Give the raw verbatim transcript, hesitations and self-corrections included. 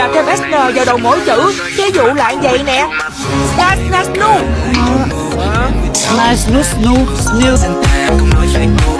đặt thêm ét en vào đầu mỗi chữ. Ví dụ lại vậy nè. Nas nas nu. Nice, snoo, snoo, snoo.